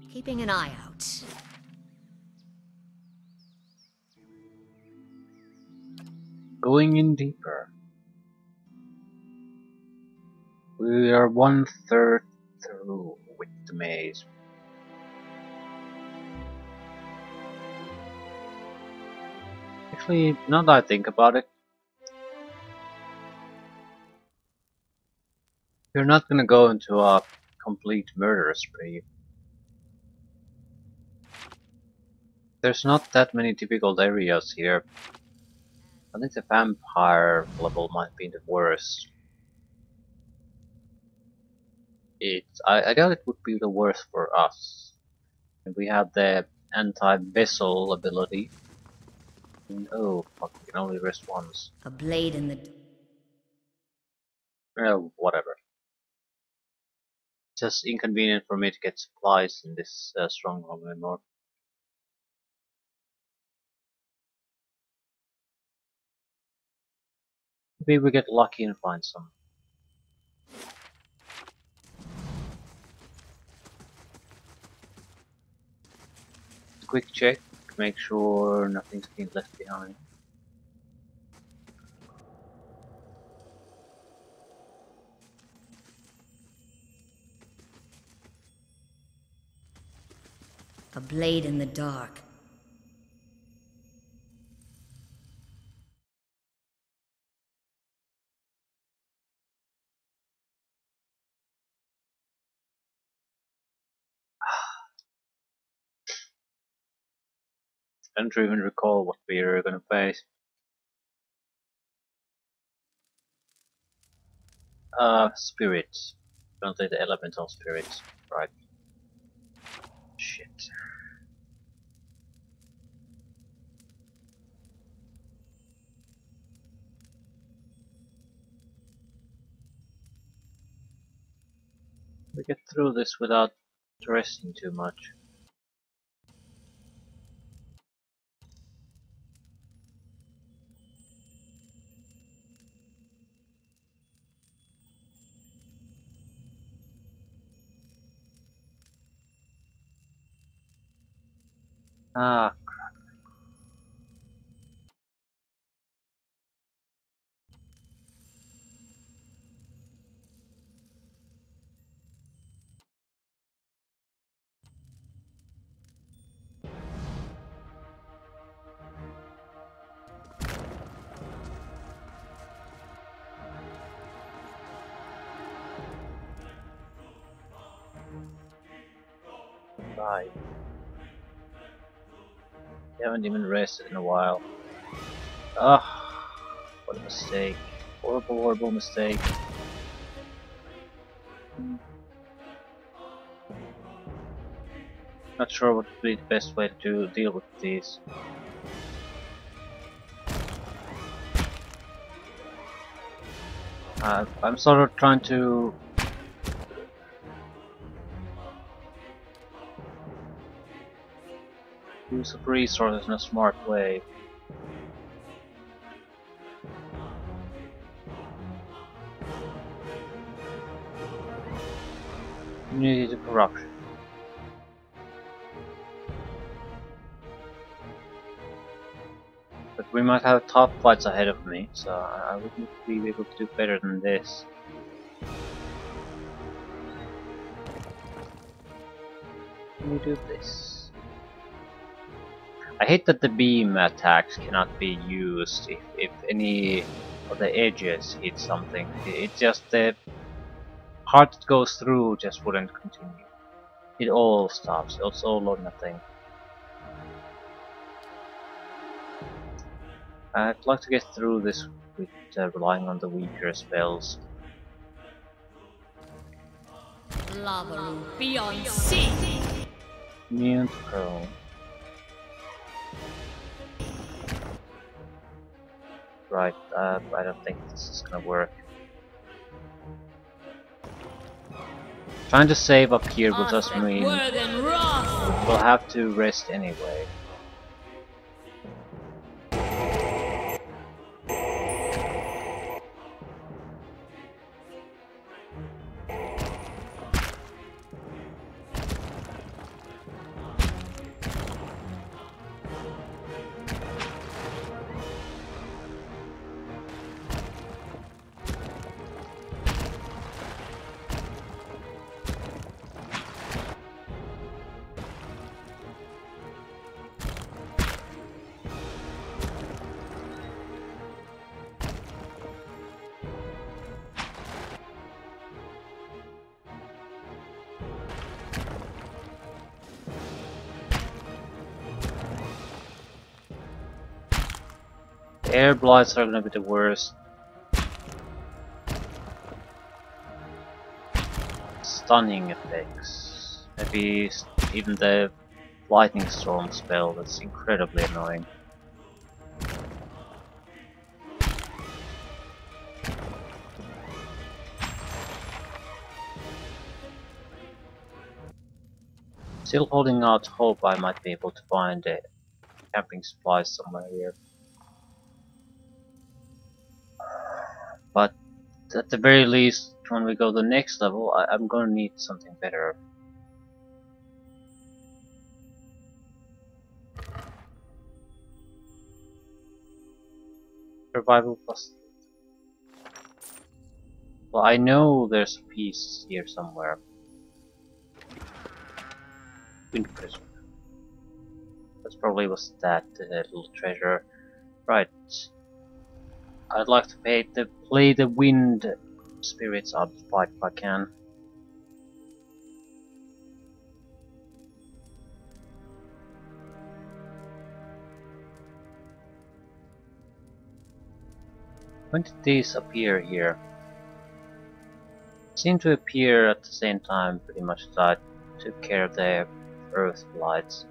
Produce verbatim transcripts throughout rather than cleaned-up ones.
Keeping an eye out. Going in deeper. We are one third through with the maze. Actually, now that I think about it, you're not gonna go into a complete murder spree. There's not that many difficult areas here. I think the vampire level might be the worst. It, I, I doubt it would be the worst for us. And we have the anti-vessel ability. And, oh, fuck, we can only rest once. A blade in the... Oh, whatever. Just inconvenient for me to get supplies in this uh, stronghold anymore. Maybe we get lucky and find some. Quick check, make sure nothing's been left behind. A blade in the dark. I don't even recall what we are gonna face. Uh, spirits. Apparently the elemental spirits. Right. Shit. We get through this without stressing too much. Ah, bye. We haven't even rested in a while. Ah, what a mistake. Horrible, horrible mistake. Not sure what would be the best way to deal with these. Uh, I'm sort of trying to use of resources in a smart way. Immunity to corruption. But we might have top fights ahead of me, so I wouldn't be able to do better than this. Can we do this? I hate that the beam attacks cannot be used if, if any of the edges hit something. It just the part that goes through just wouldn't continue. It all stops. It's all or nothing. I'd like to get through this with uh, relying on the weaker spells. Lava room beyond sea. Immune to prone. Right, uh, I don't think this is gonna work. Trying to save up here will just mean we'll have to rest anyway. Air blights are gonna be the worst. Stunning effects. Maybe even the lightning storm spell that's incredibly annoying. Still holding out hope I might be able to find uh, camping supplies somewhere here. But at the very least, when we go the next level, I I'm gonna need something better. Survival plus. Well, I know there's a piece here somewhere. Wind prison. That probably was that uh, little treasure. Right. I'd like to pay the, play the wind spirits out of the fight if I can. When did these appear here? Seem to appear at the same time pretty much that I took care of the earth blights.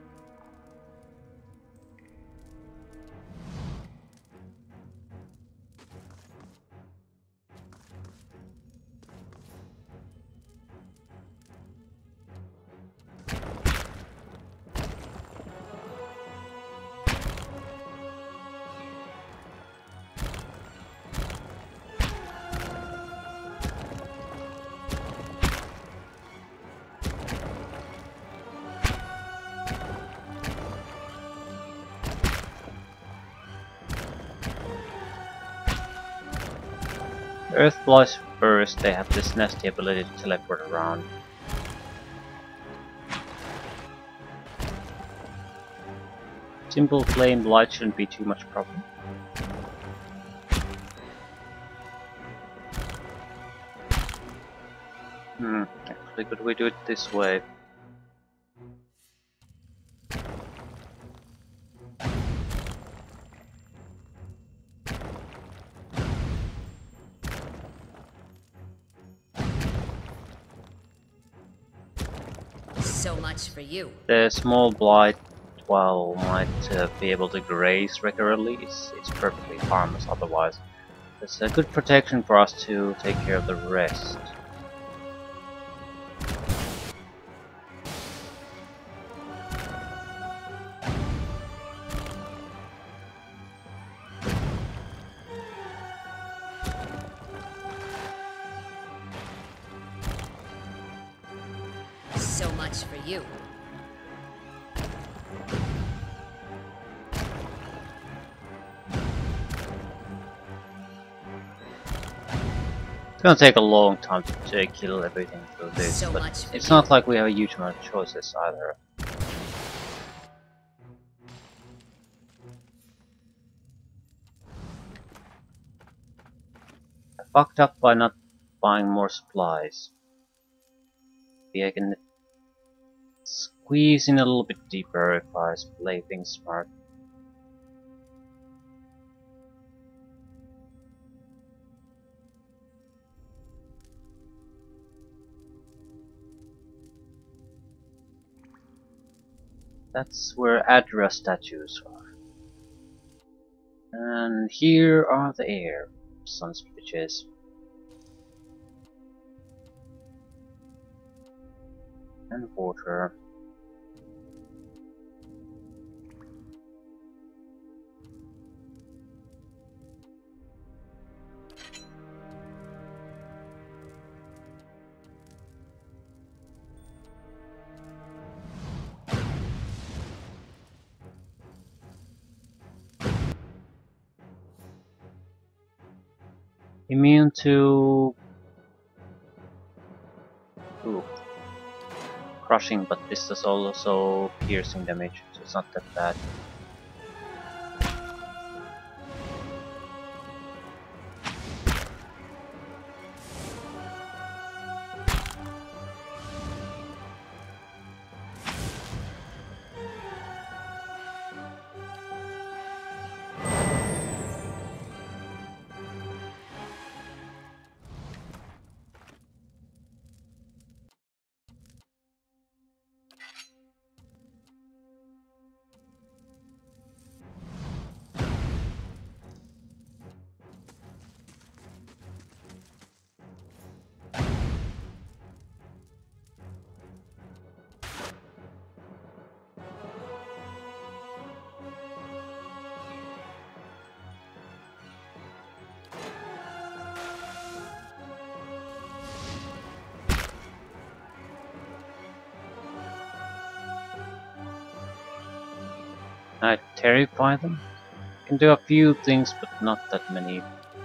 Earth blights first, they have this nasty ability to teleport around. Simple flame blight shouldn't be too much problem. Hmm, actually could we do it this way? So much for you. The small blight, while might uh, be able to graze regularly, it's, it's perfectly harmless otherwise. It's a good protection for us to take care of the rest. So much for you. It's gonna take a long time to, to kill everything through this, So but much for it's you. not like we have a huge amount of choices either. I fucked up by not buying more supplies. Maybe I can squeeze in a little bit deeper if I play things smart. That's where Adra statues are. And here are the air, sons of bitches. And water. Immune to ooh, crushing, but this does also piercing damage, so it's not that bad. I terrify them? Can do a few things, but not that many.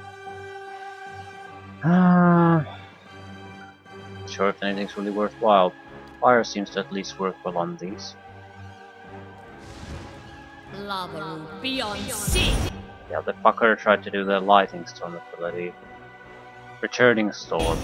Ah, not sure if anything's really worthwhile. Fire seems to at least work well on these. Lava beyond sea. Yeah, the fucker tried to do the lightning storm ability. Returning storm.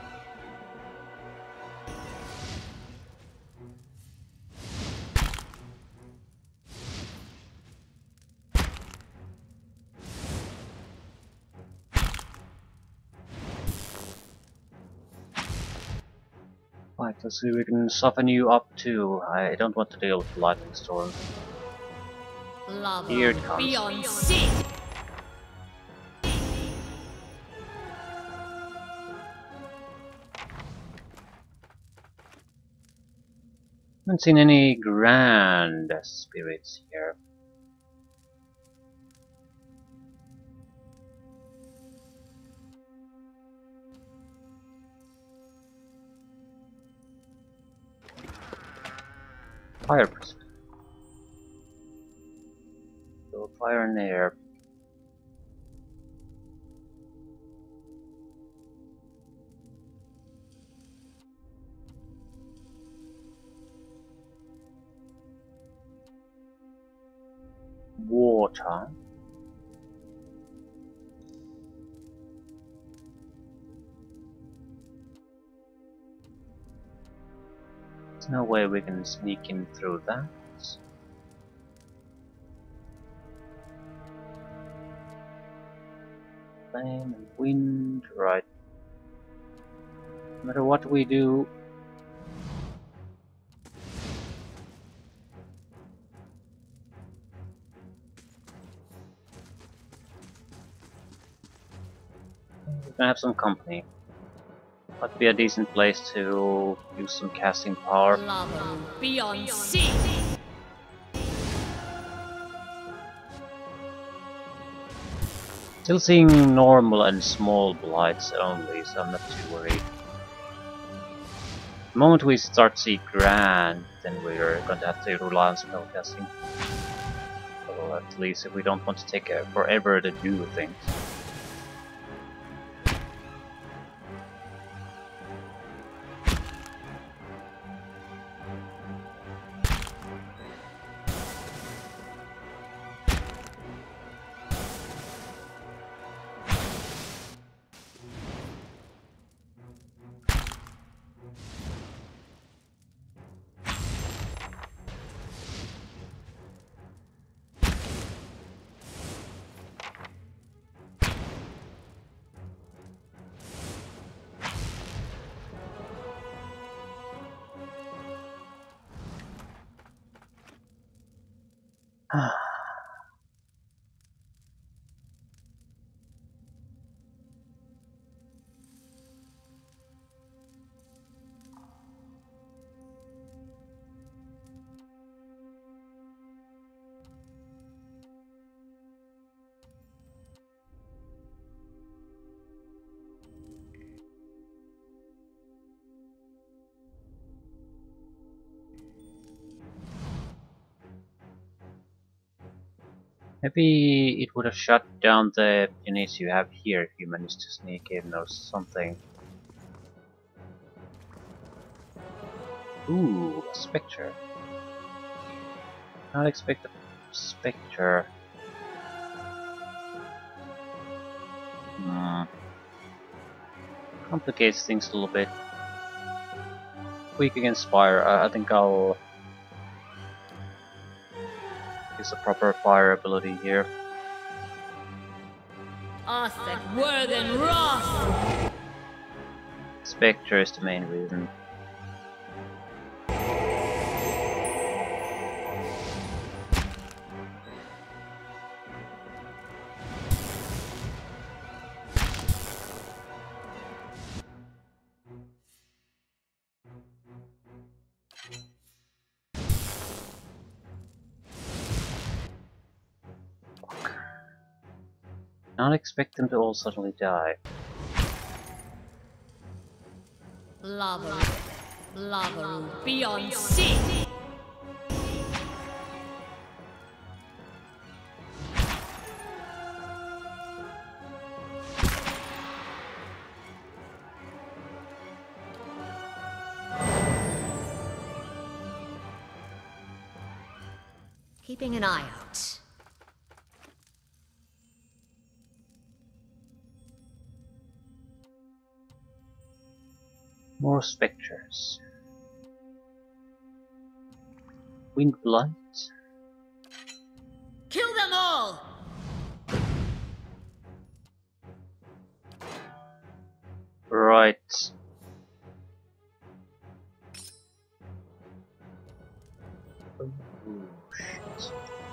Right, let's see if we can soften you up too. I don't want to deal with the lightning storm. Lava Here it comes. beyond sea. Haven't seen any grand spirits here. Fire person. So fire and air. Water. There's no way we can sneak in through that. Flame and wind, right. No matter what we do, we're gonna have some company. Might be a decent place to use some casting power. Lava beyond sea. Still seeing normal and small blights only, so I'm not too worried. The moment we start to see grand, then we're going to have to rely on spellcasting. Or at least if we don't want to take uh, forever to do things. Maybe it would have shut down the units you have here if you managed to sneak in or something. Ooh, a spectre. Not expect a spectre. Hmm. Complicates things a little bit. Weak against fire. Uh, I think I'll use a proper fire ability here. Arthur Worthen Wrath. Spectre is the main reason. Not expect them to all suddenly die. Lava. Lava beyond sea. Keeping an eye out. More specters. Wind blight. Kill them all! Right. Oh, shit.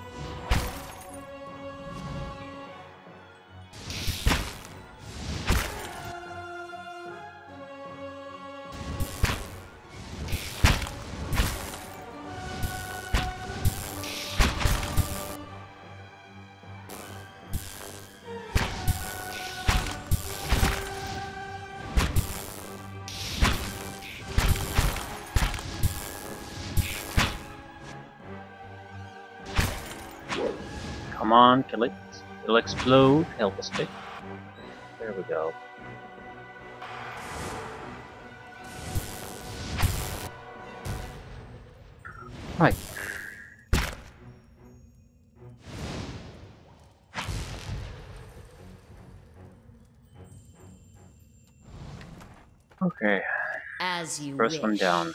Come on, kill it. It'll explode. Help us bit. There we go. Right. Okay. As you First wish. one down.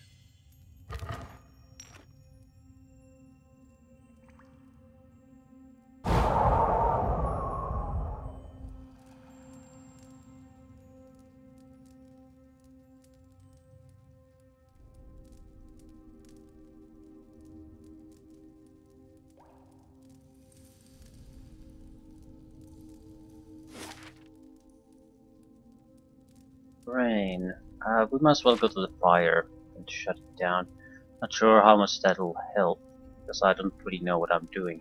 Rain. Uh, we might as well go to the fire and shut it down. Not sure how much that'll help, because I don't really know what I'm doing.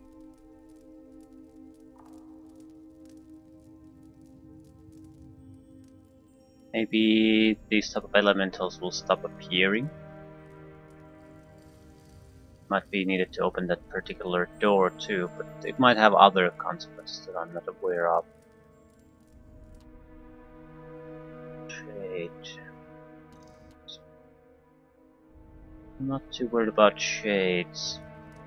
Maybe these type of elementals will stop appearing. Might be needed to open that particular door too, but it might have other consequences that I'm not aware of. Shade. I'm not too worried about shades.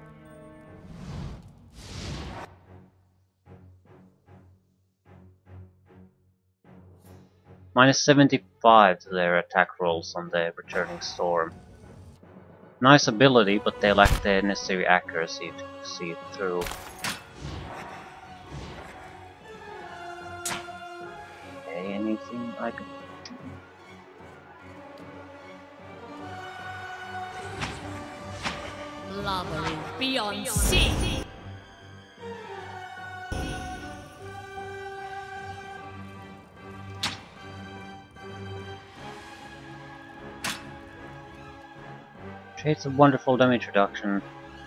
Minus seventy-five to their attack rolls on the returning storm. Nice ability, but they lack the necessary accuracy to see it through. Okay, anything I can... Lava beyond sea. Shade's a wonderful damage reduction.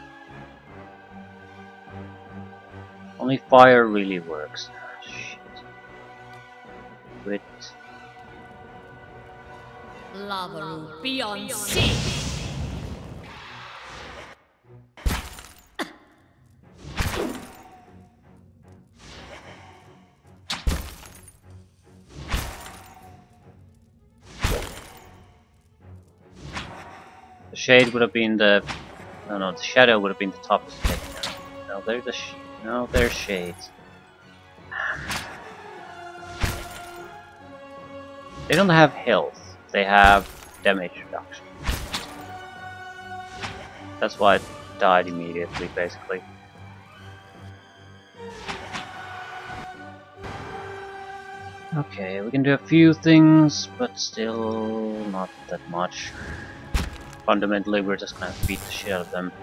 Only fire really works. Shit. Quit. Lava beyond sea. The shade would have been the... No, no, the shadow would have been the top of the thing. No, there's the sh no, there's shades. They don't have health, they have damage reduction. That's why it died immediately, basically. Okay, we can do a few things, but still not that much. Fundamentally, we're just gonna beat the shit out of them.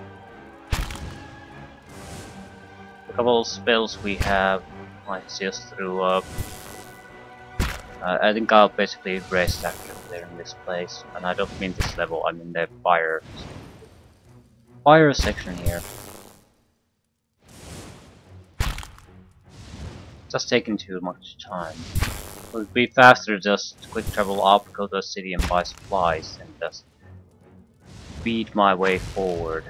A couple of spells we have might see us through up. Uh, I think I'll basically rest after clearing this place, and I don't mean this level, I mean the fire fire section here. Just taking too much time. It would be faster just quick travel up, go to a city and buy supplies, and just beat my way forward.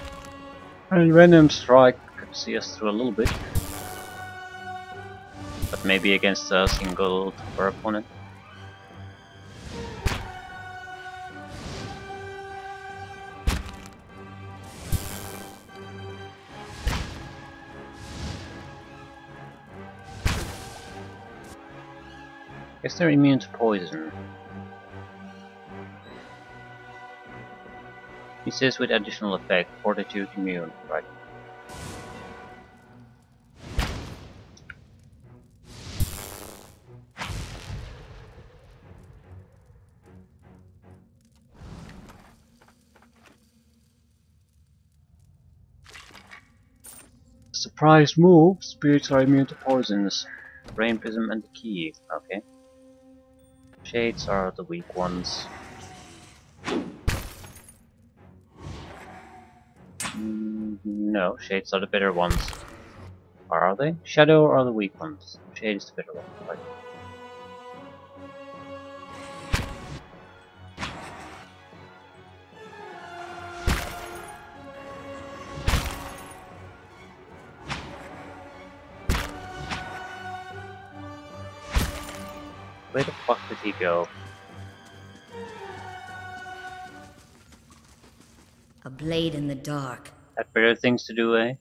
And Venom Strike could see us through a little bit. but maybe against a single tougher opponent. Guess they're immune to poison. He says with additional effect, fortitude immune, right? Surprise move, spirits are immune to poisons. Rain Prism and the key, okay. Shades are the weak ones. Mm, no, shades are the better ones. Or are they? Shadow are the weak ones. Shade is the better one, right? Where the fuck did he go? A blade in the dark. Had better things to do, eh?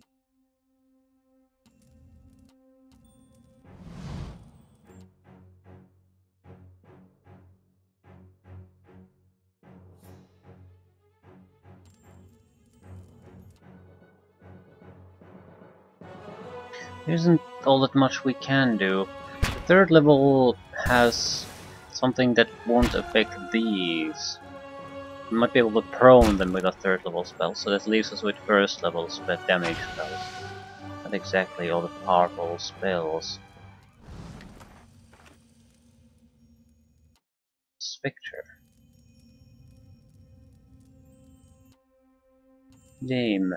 There isn't all that much we can do. The third level has something that won't affect these. We might be able to prone them with a third level spell, so that leaves us with first level spell damage spells. Not exactly all the powerful spells. Spectre. Game.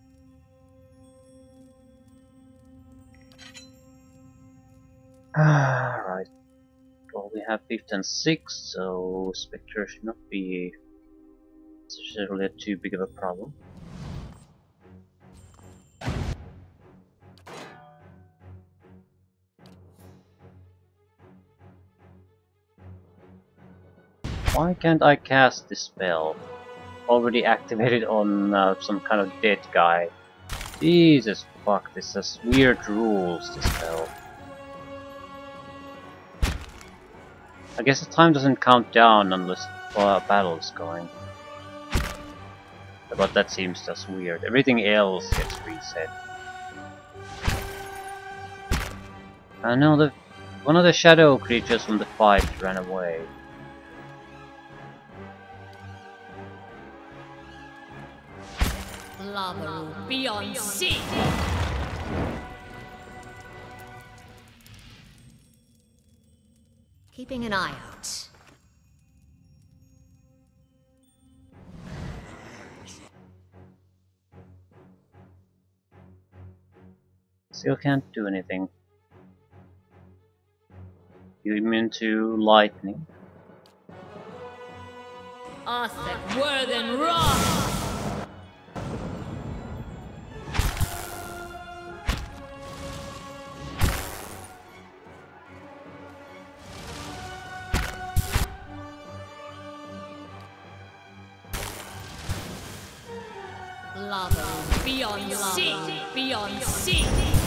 Ah, right. Well, we have fifth and sixth, so Spectre should not be necessarily too big of a problem. Why can't I cast this spell? Already activated on uh, some kind of dead guy. Jesus fuck, this has weird rules, this spell. I guess the time doesn't count down unless uh, battle is going. But that seems just weird. Everything else gets reset. I know that one of the shadow creatures from the fight ran away. Lavaru beyond sea. Keeping an eye out. Still can't do anything. You immune to lightning. Arthur Worthen Rock. Lava beyond sea, beyond sea.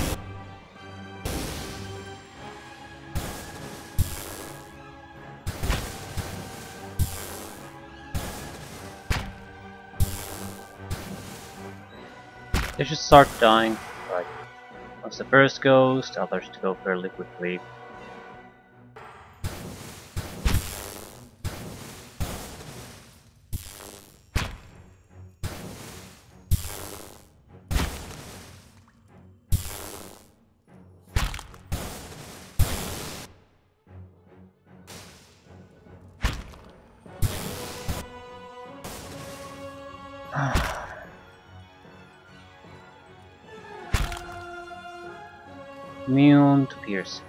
They should start dying. Right. Once the first goes, the others go fairly quickly. Immune to pierce.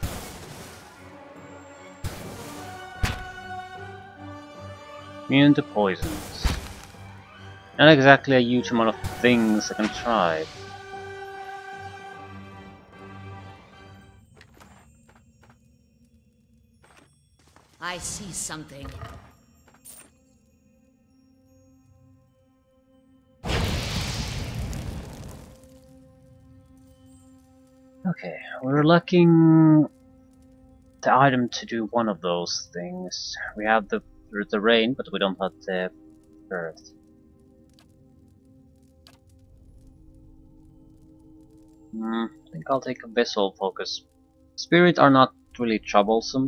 Immune to poisons. Not exactly a huge amount of things I can try. I see something. Okay, we're lacking the item to do one of those things. We have the the rain, but we don't have the earth. Hmm, I think I'll take a vessel focus. Spirit are not really troublesome,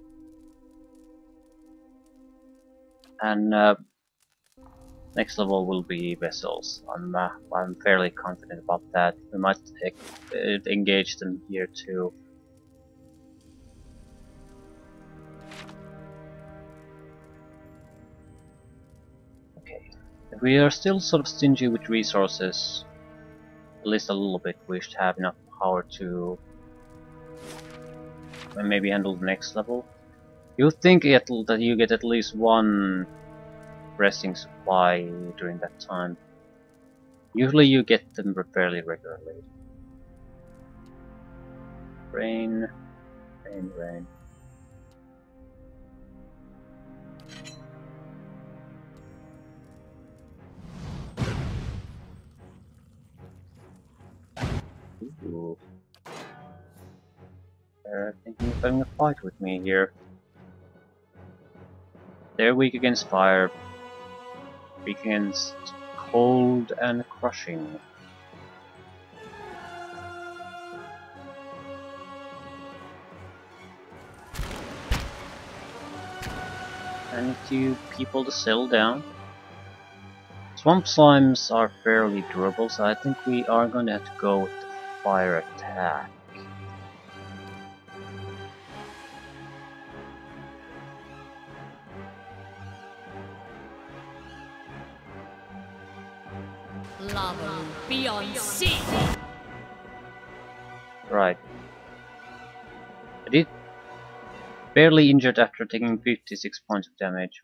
and uh, next level will be vessels. I'm uh, I'm fairly confident about that. We might uh, engage them here too. Okay, if we are still sort of stingy with resources, at least a little bit, we should have enough power to maybe handle the next level. You think it, that you get at least one resting supply during that time. Usually you get them fairly regularly. Rain, rain, rain. Ooh. They're thinking of having a fight with me here. They're weak against fire, weak against cold and crushing. I need you people to settle down. Swamp slimes are fairly durable, so I think we are going to have to go with the fire attack. Lava beyond sea. Right. I did barely injured after taking fifty-six points of damage.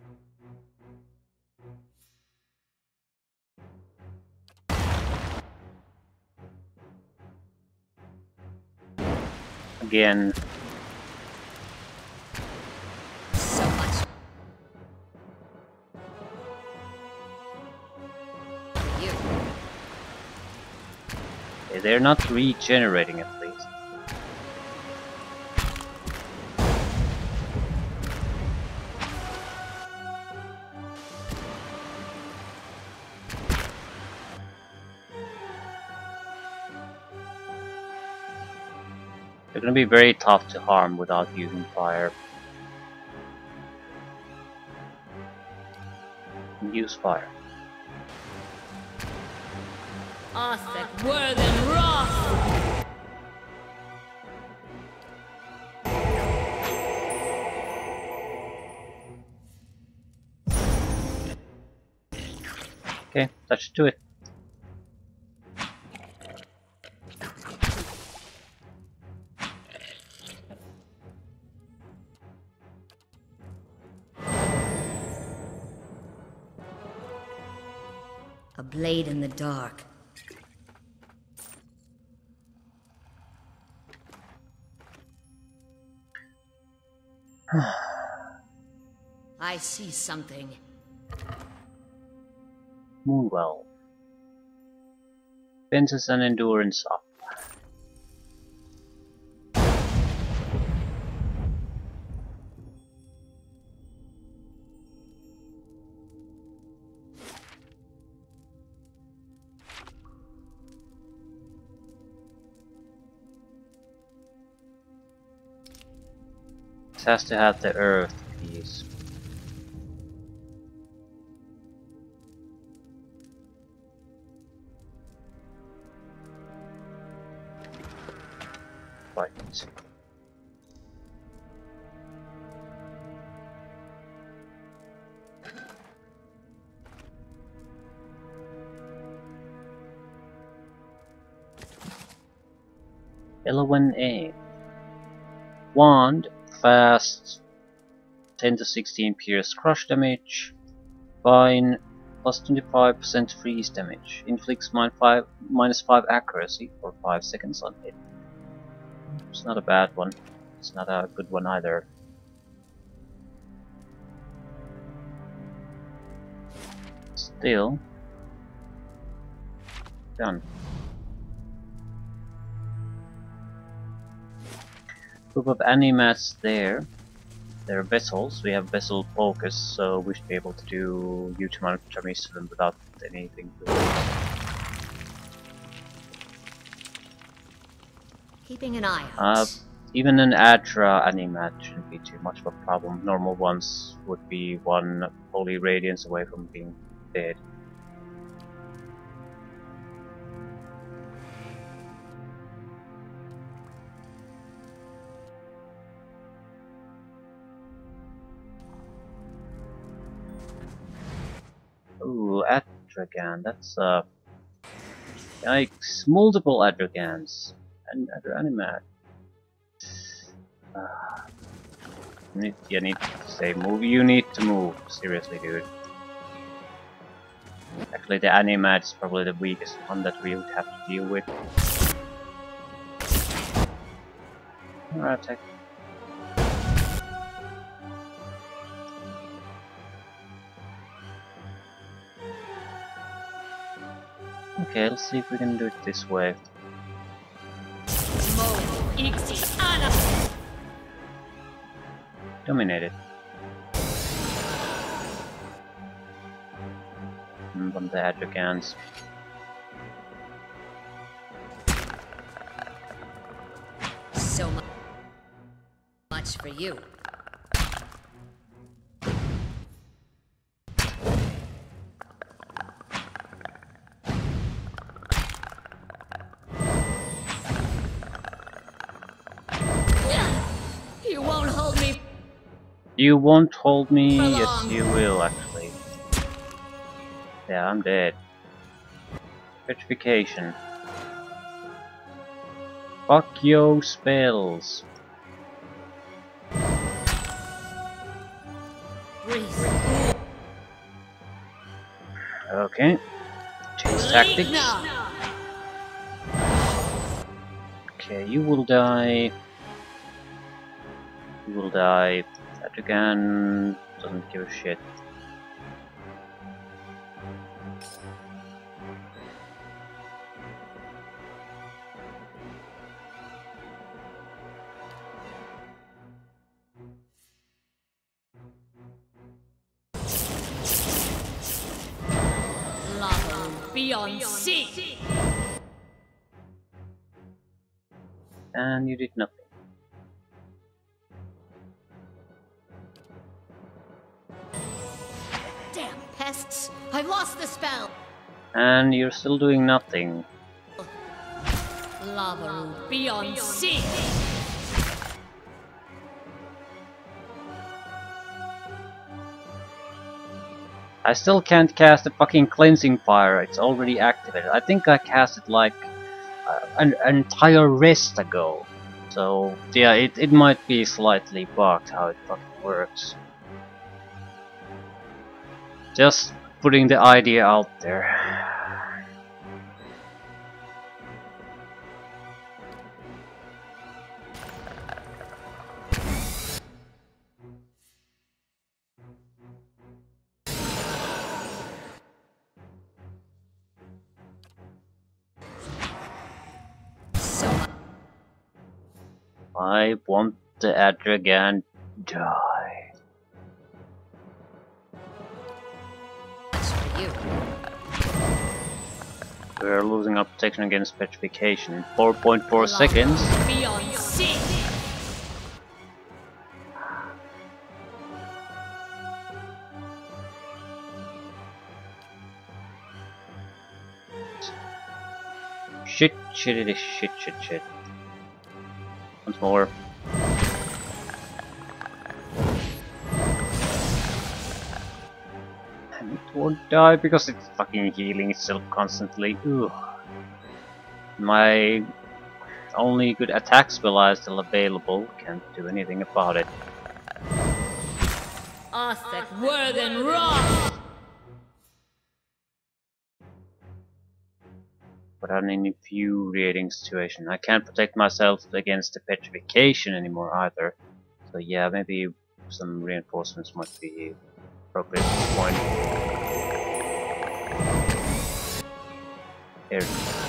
Again. So much. You. They're not regenerating at least. They're gonna be very tough to harm without using fire. Use fire. Arthur, worth and wrath. Okay, that should do it. A blade in the dark. I see something. Moonwell. Defenses and endurance up. This has to have the earth piece. Right. Elowen A. Wand, fast, ten to sixteen pierce crush damage. Vine, plus twenty-five percent freeze damage. Inflicts min five, minus five accuracy for five seconds on hit. It's not a bad one. It's not a good one either. still. Done. Group of animats there. They're vessels. We have vessel focus, so we should be able to do huge amount of damage to them without anything. Keeping an eye Uh, out. even an Adra animat shouldn't be too much of a problem. Normal ones would be one holy radiance away from being dead. Ooh, Adragan, that's uh yikes, multiple Adragans and other animat. Uh, you, need, you need to say move, you need to move. Seriously, dude. Actually, the animat is probably the weakest one that we would have to deal with. Alright, attack. Okay, let's see if we can do it this way. Dominated. Mm, One of the Adragans. So mu much for you. You won't hold me. You won't hold me? For Yes, long. you will, actually. Yeah, I'm dead. Petrification. Fuck yo spells. Breathe. Okay. Change tactics. Ligna. Okay, you will die. You will die. Adragan doesn't give a shit. Lava beyond sea. And you did nothing. Damn pests! I lost the spell. And you're still doing nothing. Lava beyond sea. I still can't cast the fucking cleansing fire. It's already activated. I think I cast it like uh, an, an entire rest ago. So yeah, it, it might be slightly bugged how it fucking works. Just putting the idea out there. So I want the Adragan die. much for you. We're losing our protection against petrification. four point four Lava seconds. beyond sea. Shit, shit, it is shit, shit, shit. Once more. And it won't die because it's fucking healing itself constantly. Ugh. My only good attack spell is still available. Can't do anything about it. Arthur Worthen Roth. But I'm in an infuriating situation. I can't protect myself against the petrification anymore either. So yeah, maybe some reinforcements might be appropriate at this point. Here.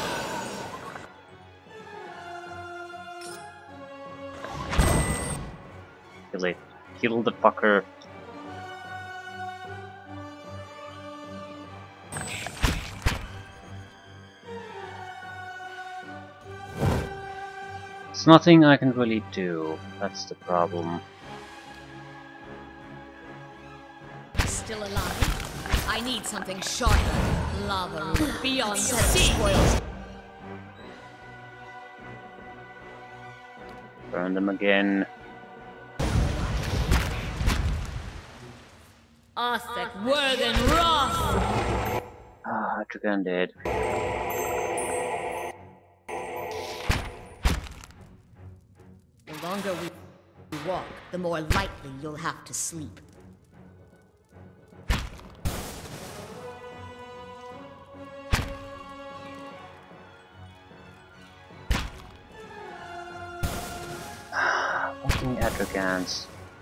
Kill it. Kill the fucker. There's nothing I can really do. That's the problem. Still alive? I need something sharper. Lava beyond sea. Burn them again. Athek, Worthen, Wrath! Ah, Atragan dead. The longer we walk, the more likely you'll have to sleep. Fucking Atragans.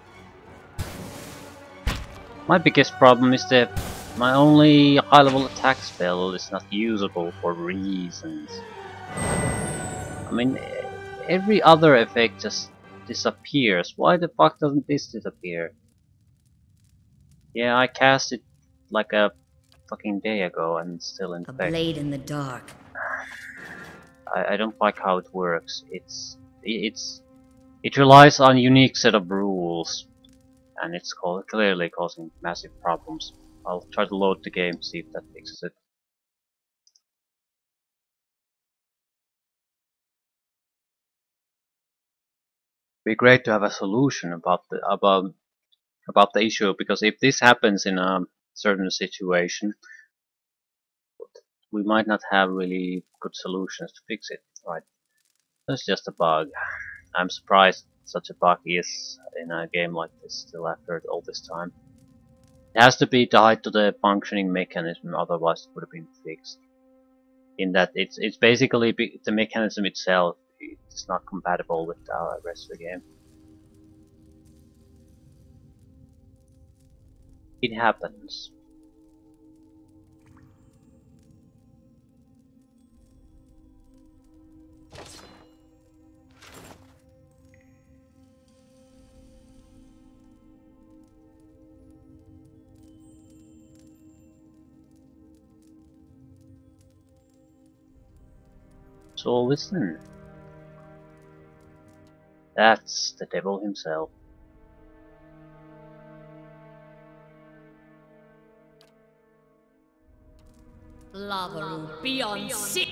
My biggest problem is that my only high level attack spell is not usable for reasons. I mean, every other effect just disappears. Why the fuck doesn't this disappear? Yeah, I cast it like a fucking day ago and it's still in A effect. blade in the dark. I, I don't like how it works. It's it's it relies on a unique set of rules, and it's called, clearly causing massive problems. I'll try to load the game, see if that fixes it. Be great to have a solution about the about about the issue, because if this happens in a certain situation, we might not have really good solutions to fix it. Right? That's just a bug. I'm surprised such a bug is in a game like this still after all this time. It has to be tied to the functioning mechanism, otherwise it would have been fixed. In that it's it's basically be the mechanism itself. It's not compatible with the rest of the game. It happens. So listen. That's the devil himself. Lava beyond sea.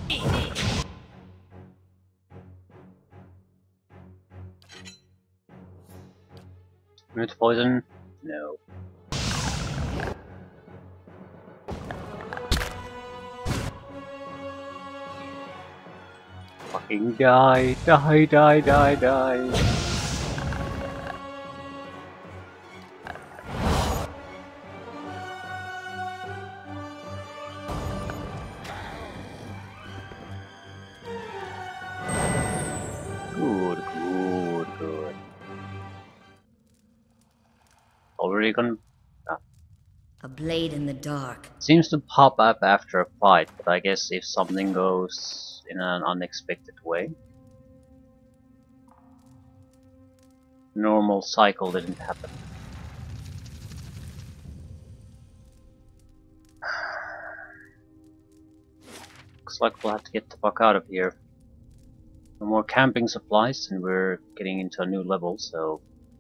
Root poison? No. Fucking die, die, die, die, die. Good, good, good. Already gone. Ah. A blade in the dark. Seems to pop up after a fight, but I guess if something goes in an unexpected way. Normal cycle didn't happen. Looks like we'll have to get the fuck out of here. No more camping supplies, and we're getting into a new level, so...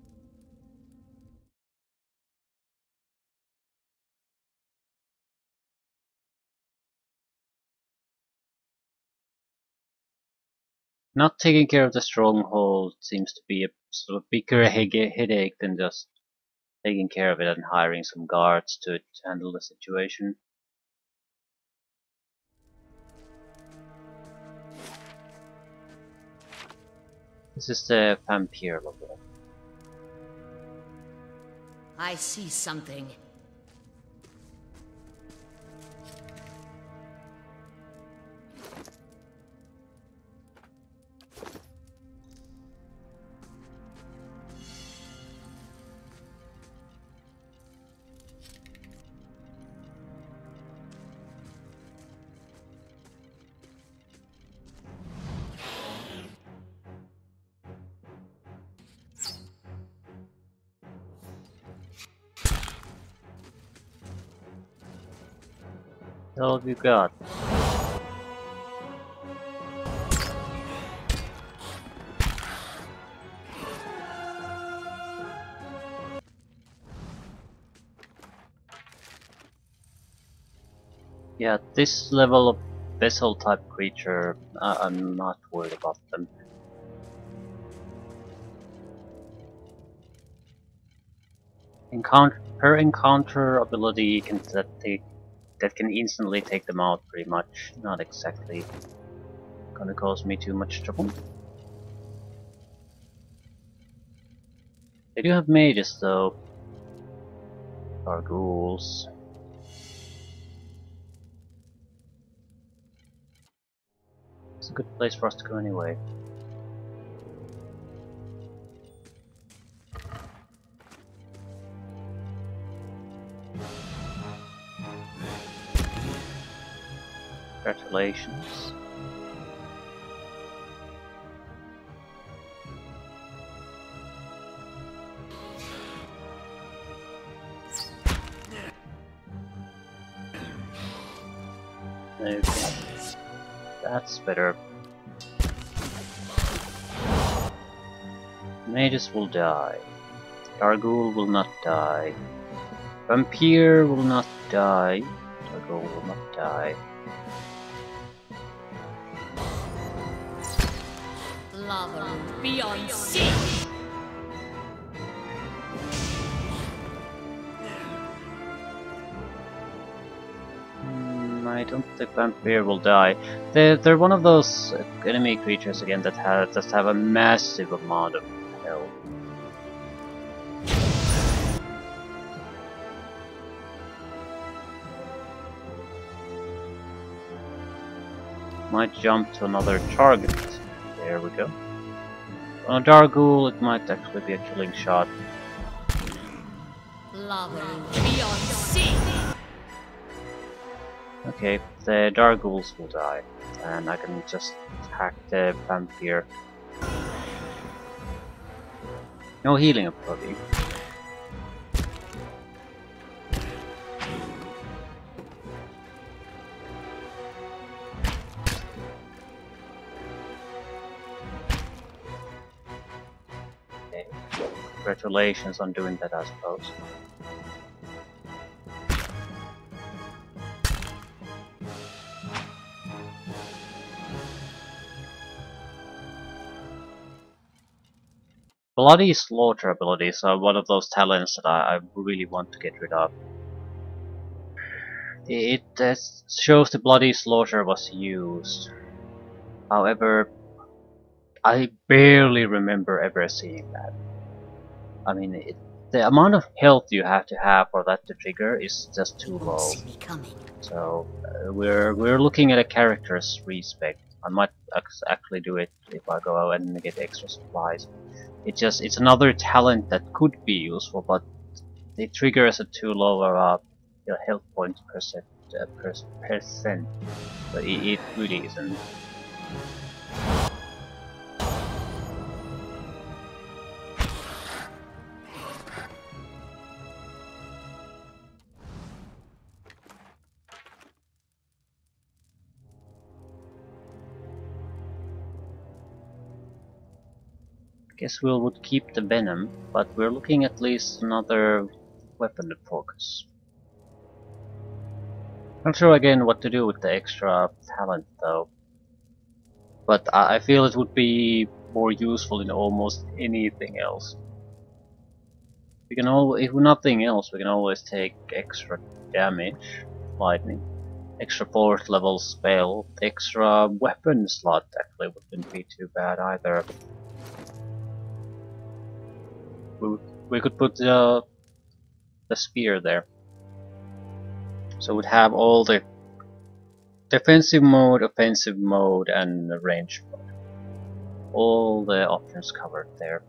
Not taking care of the stronghold seems to be a sort of bigger headache than just taking care of it and hiring some guards to, to handle the situation. This is the vampire level. I see something. What all have you got? Yeah, this level of vessel type creature, uh, I'm not worried about them. Encounter per encounter ability can that take that can instantly take them out pretty much. Not exactly gonna cause me too much trouble. They do have mages though. Or ghouls. It's a good place for us to go anyway. Congratulations. Okay. That's better. Magus will die. Targul will not die. Vampire will not die. Targul will not die. Lava room beyond sea. Mm, I don't think Vampire will die. They're, they're one of those enemy creatures again that have, just have a massive amount of health. Might jump to another target. There we go. On a Dargul, it might actually be a killing shot. Lava room beyond sea. Okay, the Darguls will die, and I can just attack the Vampire. No healing ability. Okay. Congratulations on doing that, I suppose. Bloody Slaughter abilities are one of those talents that I, I really want to get rid of. It uh, shows the Bloody Slaughter was used. However, I barely remember ever seeing that. I mean, it, the amount of health you have to have for that to trigger is just too low. So uh, we're we're looking at a character's respec. I might actually do it if I go out and get extra supplies. It just it's another talent that could be useful, but the trigger is at too low of a uh, health points percent uh, per percent. But it, it really isn't. Guess we would keep the venom, but we're looking at least another weapon to focus. Not sure again what to do with the extra talent though, but I, I feel it would be more useful in almost anything else. We can always, if nothing else, we can always take extra damage, lightning, extra fourth level spell, extra weapon slot actually wouldn't be too bad either. We, we could put the, the spear there. So we'd have all the defensive mode, offensive mode, and range mode. All the options covered there.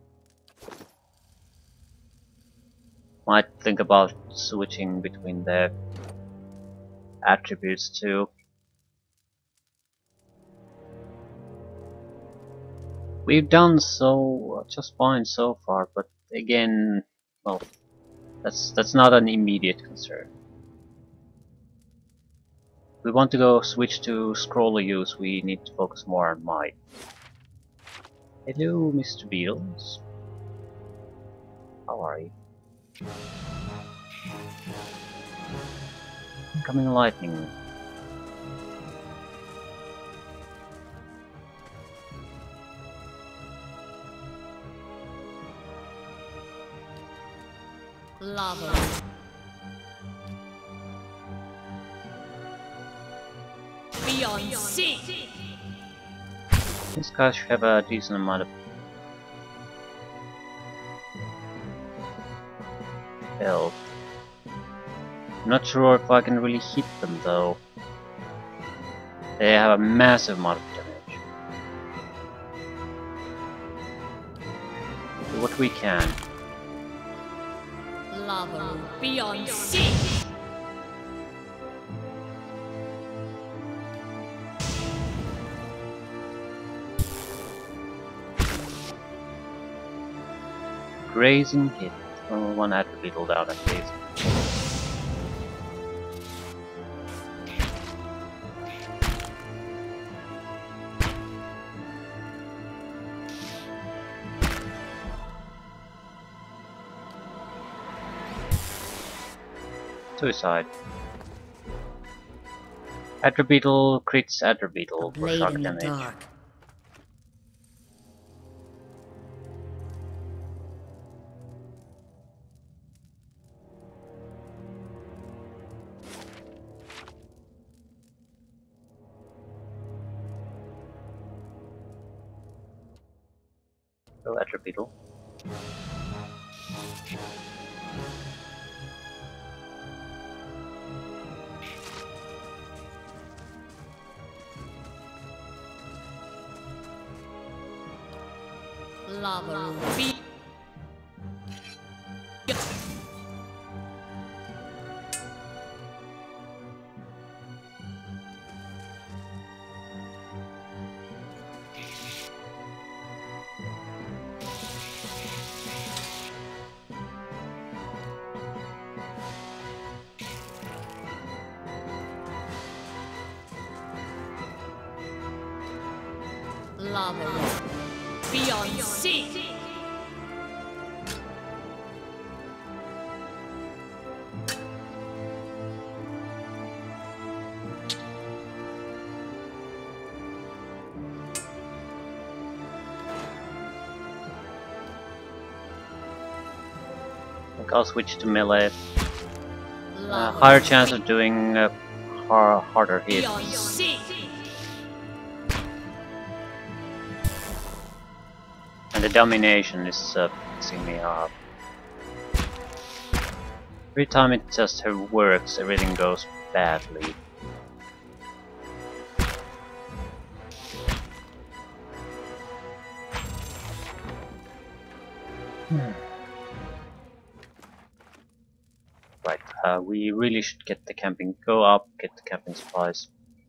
Might think about switching between the attributes too. We've done so just fine so far, but again, well, that's that's not an immediate concern. we want to go switch to scroller use, we need to focus more on might. Hello, Mister Beatles. How are you? Incoming lightning. Lava. Beyond sea. These guys should have a decent amount of health. I'm not sure if I can really hit them though. They have a massive amount of damage. Do what we can. Lava beyond sea. Grazing hit. Oh, one attribute down at least. Suicide. Attribute crits attribute for Blade shock in the damage. dark. So attribute. Lava be Lava beyond sea. I think I'll switch to melee. Uh, higher chance of doing uh, har harder hits. And the domination is uh, pissing me off. Every time it just works, everything goes badly. Hmm. Right, uh, we really should get the camping. Go up, get the camping supplies.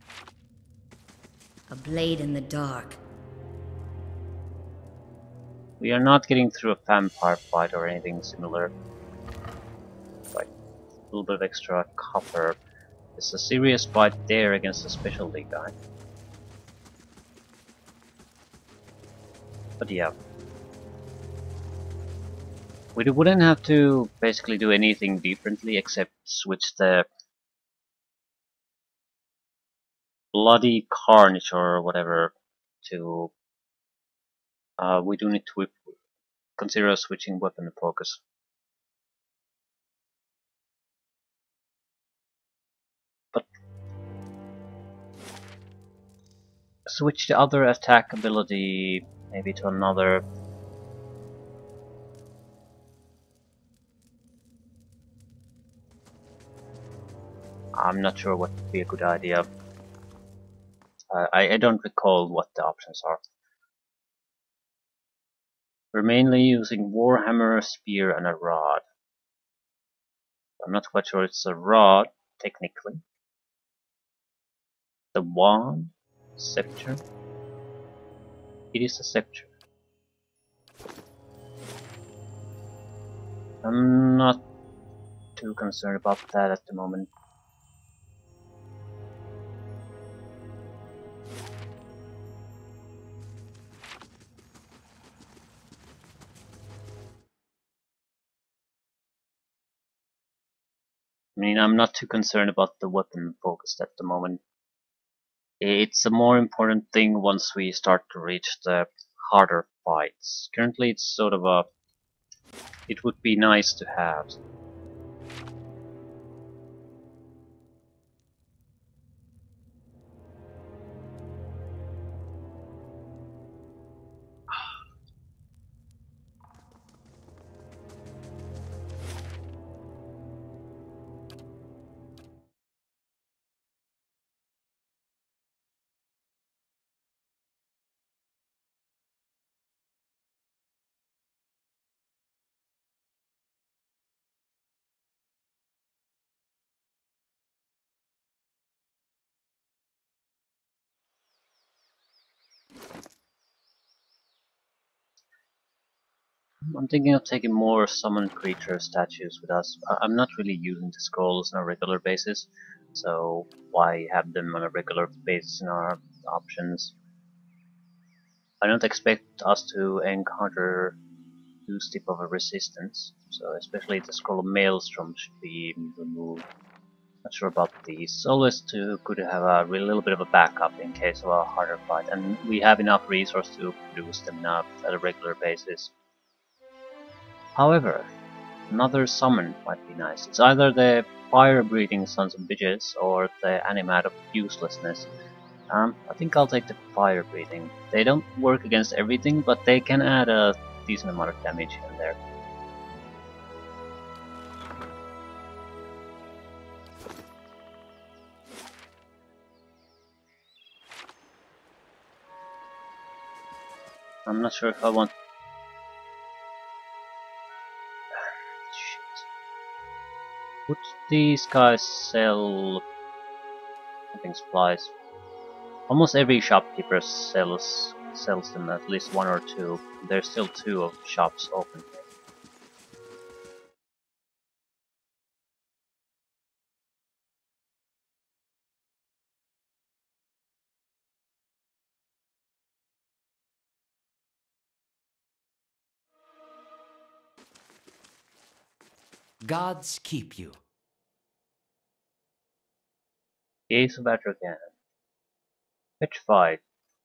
A blade in the dark. We are not getting through a vampire fight or anything similar. Right, a little bit of extra copper. It's a serious fight there against a specialty guy. But yeah. We wouldn't have to basically do anything differently except switch the bloody carnage or whatever to uh, we do need to consider switching weapon focus. But switch the other attack ability maybe to another. I'm not sure what would be a good idea. Uh, I, I don't recall what the options are. We're mainly using Warhammer, Spear, and a Rod. I'm not quite sure it's a Rod, technically. The Wand? Scepter? It is a Scepter. I'm not too concerned about that at the moment. I mean, I'm not too concerned about the weapon focus at the moment. It's a more important thing once we start to reach the harder fights. Currently it's sort of a... it would be nice to have. I'm thinking of taking more summoned creature statues with us. I- I'm not really using the scrolls on a regular basis, so why have them on a regular basis in our options? I don't expect us to encounter too steep of a resistance, so especially the scroll of Maelstrom should be removed. Not sure about these. Always to could have a really little bit of a backup in case of a harder fight, and we have enough resource to produce them now at a regular basis. However, another summon might be nice. It's either the fire-breathing Sons of Bitches or the Animat of Uselessness. Um, I think I'll take the fire-breathing. They don't work against everything, but they can add a decent amount of damage in there. I'm not sure if I want... Shit. Would these guys sell... camping supplies? Almost every shopkeeper sells sells them, at least one or two. There's still two of shops open. Gods keep you. Gaze of Atrakan. Fetch five.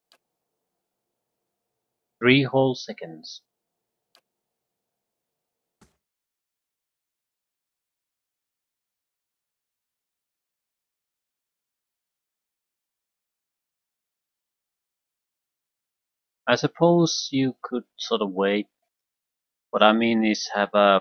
Three whole seconds. I suppose you could sort of wait. What I mean is have a...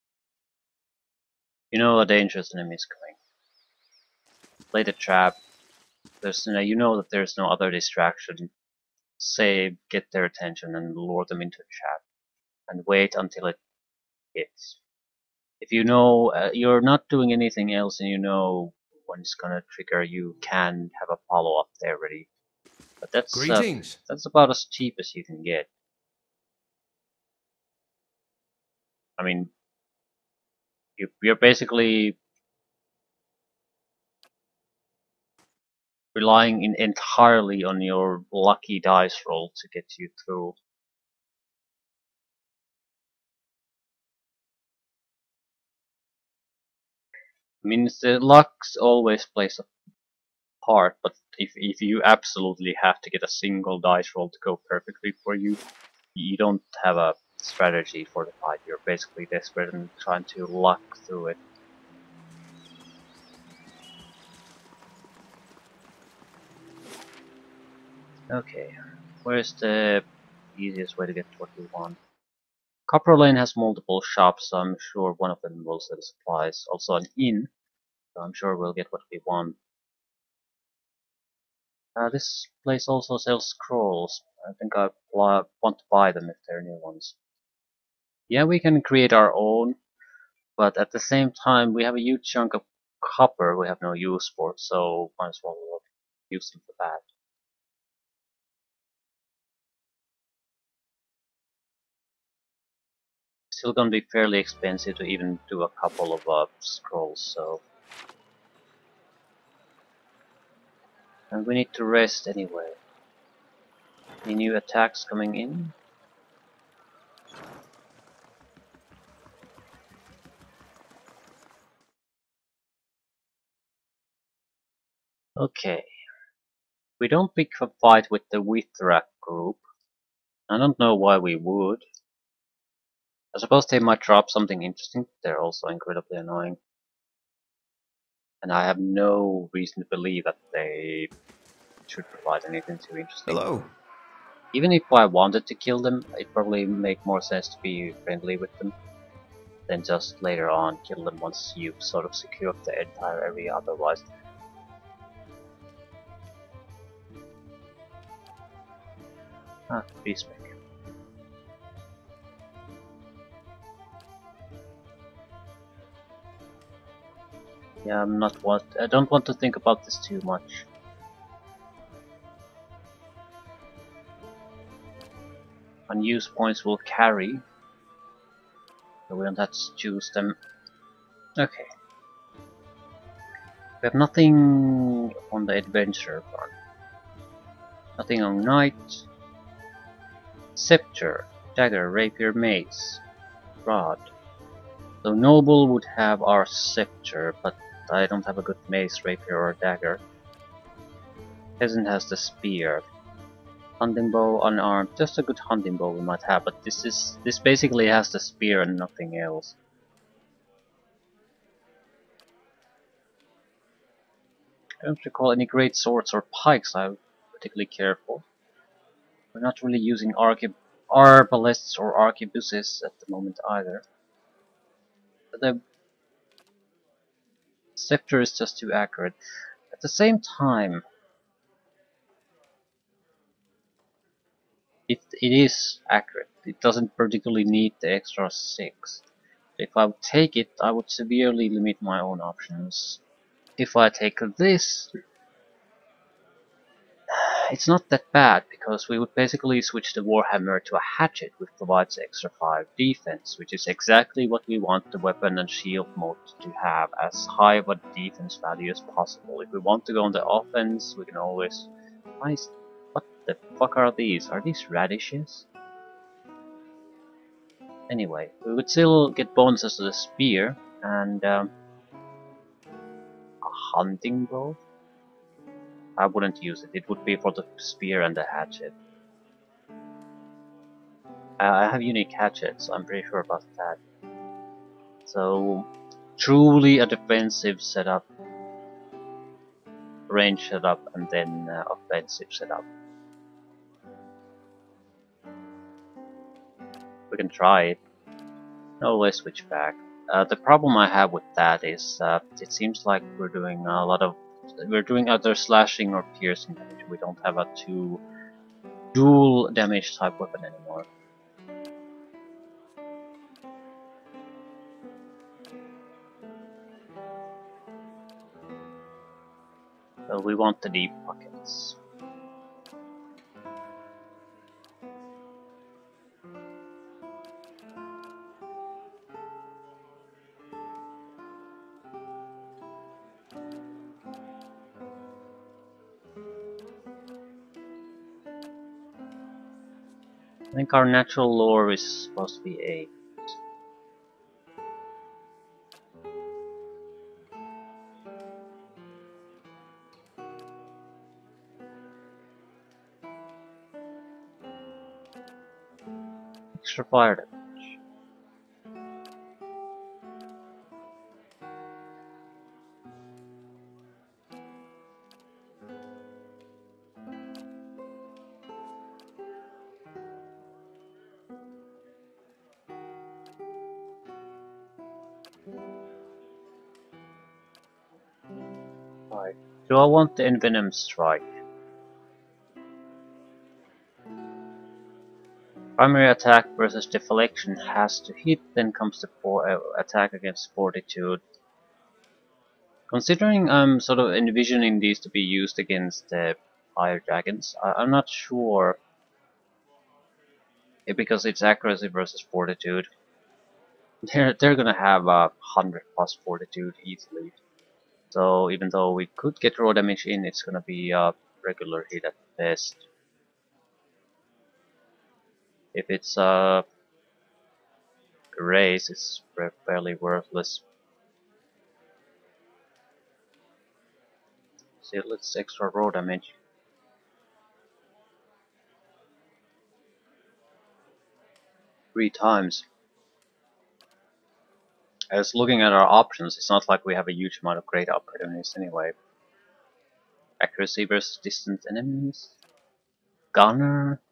you know a dangerous enemy is coming. Play the trap. There's, you know, you know that there's no other distraction. Say, get their attention and lure them into a trap. And wait until it hits. If you know uh, you're not doing anything else and you know when it's gonna trigger, you can have a follow-up there ready. But that's uh, Greetings. that's about as cheap as you can get. I mean, you, you're basically relying in entirely on your lucky dice roll to get you through. I mean, the luck always plays a part, but if if you absolutely have to get a single dice roll to go perfectly for you, you don't have a strategy for the fight. You're basically desperate and trying to luck through it. Okay, where's the easiest way to get what we want? Copper Lane has multiple shops, so I'm sure one of them will sell supplies. Also an inn, so I'm sure we'll get what we want. Uh, this place also sells scrolls. I think I want to buy them if they're new ones. Yeah, we can create our own, but at the same time we have a huge chunk of copper we have no use for, so might as well use them for that. Still gonna be fairly expensive to even do a couple of uh, scrolls, so... and we need to rest anyway. Any new attacks coming in? Okay. We don't pick a fight with the Withrak group. I don't know why we would. I suppose they might drop something interesting. They're also incredibly annoying. And I have no reason to believe that they should provide anything too interesting. Hello. Even if I wanted to kill them, it'd probably make more sense to be friendly with them than just later on kill them once you've sort of secured the entire area otherwise. Ah, Beastmaker. Yeah, I'm not what I don't want to think about this too much. Unused points will carry, so we don't have to choose them. Okay. We have nothing on the adventure front. Nothing on knight. Scepter, dagger, rapier, mace, rod. So noble would have our scepter, but I don't have a good mace, rapier, or dagger. Peasant has the spear. Hunting bow, unarmed. Just a good hunting bow we might have, but this is this basically has the spear and nothing else. I don't recall any great swords or pikes I'm particularly careful. We're not really using archi arbalists or arquebuses at the moment either. But the scepter is just too accurate. At the same time, it, it is accurate. It doesn't particularly need the extra six. If I would take it, I would severely limit my own options. If I take this, it's not that bad, because we would basically switch the Warhammer to a hatchet, which provides extra five defense, which is exactly what we want the weapon and shield mode to have, as high of a defense value as possible. If we want to go on the offense, we can always... Nice. What the fuck are these? Are these radishes? Anyway, we would still get bonuses to the spear, and um, a hunting bow? I wouldn't use it, it would be for the spear and the hatchet. I have unique hatchets, I'm pretty sure about that. So, truly a defensive setup, range setup, and then uh, offensive setup. We can try it. No, let's switch back. Uh, the problem I have with that is uh, it seems like we're doing a lot of we're doing either slashing or piercing damage. We don't have a two dual damage type weapon anymore. So we want the deep pockets. I think our natural lore is supposed to be eight. Extra fire damage. Right. Do I want the Envenom Strike? Primary attack versus deflection has to hit, then comes the for uh, attack against fortitude. Considering I'm sort of envisioning these to be used against the fire dragons, I I'm not sure if, because it's accuracy versus fortitude. They're they're gonna have a uh, hundred plus fortitude easily. So even though we could get raw damage in, it's gonna be a regular hit at best. If it's a race, it's fairly worthless. Still, it's extra raw damage. Three times. As looking at our options, it's not like we have a huge amount of great opportunities anyway. Accuracy versus distant enemies. Gunner.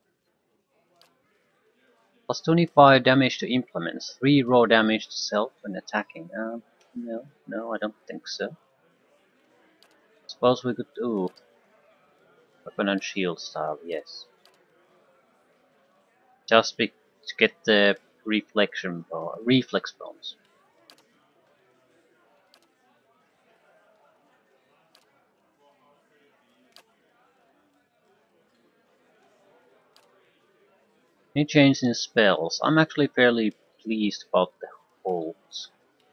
Plus twenty-five damage to implements. three raw damage to self when attacking. Um, no, no, I don't think so. Suppose we could do weapon and shield style, yes. Just be to get the reflection bo reflex bones. Any change in spells? I'm actually fairly pleased about the holds.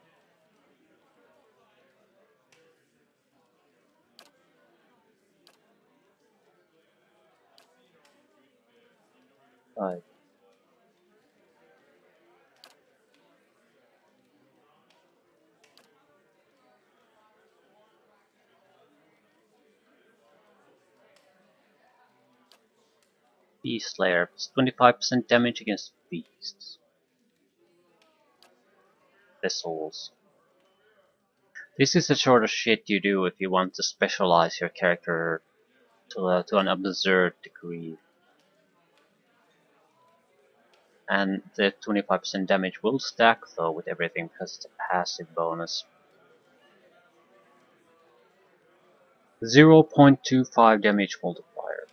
Right. Beast Slayer, plus twenty-five percent damage against beasts. Vessels. This is the sort of shit you do if you want to specialize your character to, uh, to an absurd degree. And the twenty-five percent damage will stack though with everything because it's a passive bonus. zero point two five damage multiplier.